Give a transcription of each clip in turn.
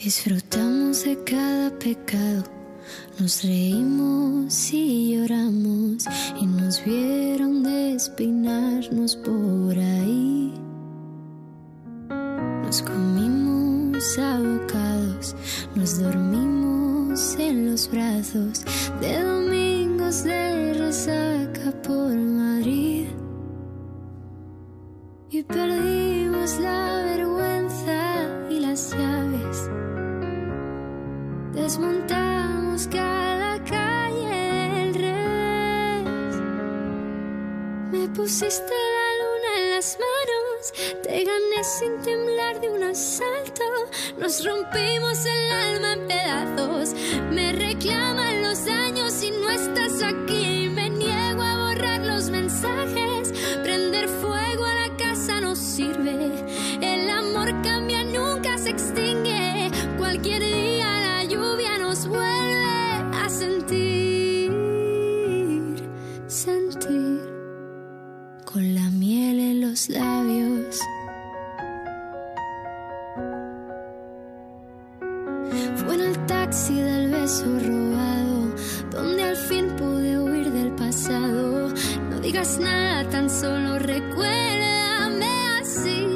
Disfrutamos de cada pecado, nos reímos y lloramos y nos vieron despeinarnos por ahí. Nos comimos abocados, nos dormimos en los brazos de domingos de resaca por Madrid. Y perdimos la vergüenza y las llaves. Desmontamos cada calle al revés. Me pusiste la luna en las manos, te gané sin temblar de un asalto. Nos rompimos el alma en pedazos. Me reclaman los daños y no estás aquí. Me niego a borrar los mensajes. Prender fuego a la casa no sirve. El amor cambia, nunca se extingue. Cualquier día la lluvia nos vuelve a sentir, sentir. Con la miel en los labios. Fue en el taxi del beso robado donde al fin pude huir del pasado. No digas nada, tan solo recuérdame así.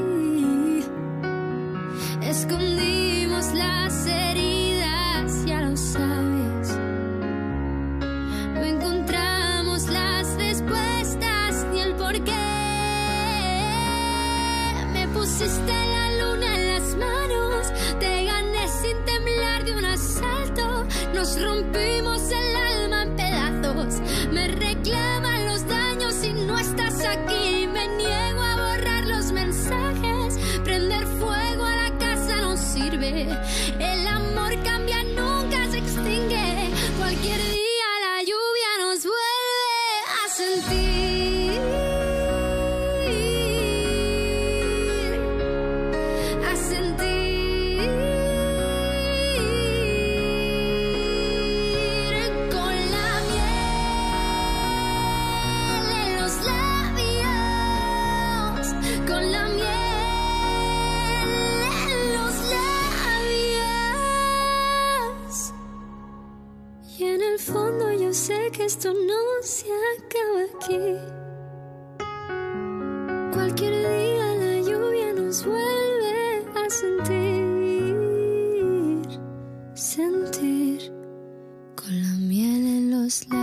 Escondimos las heridas, ya lo sabes. No encontramos las respuestas ni el porqué. Me pusiste la luna en las manos, te gané sin temblar de un asalto. Nos rompimos el alma en pedazos. Me reclaman los daños y no estás aquí. Me niego a borrar los mensajes. Prender fuego a la casa no sirve. El amor cambia, nunca se extingue. Cualquier día la lluvia nos vuelve a sentir, a sentir. Con la miel en los labios, con la miel en los labios. Y en el fondo yo sé que esto no se acaba aquí. Cualquier día la lluvia nos vuelve a sentir, sentir. Con la miel en los labios.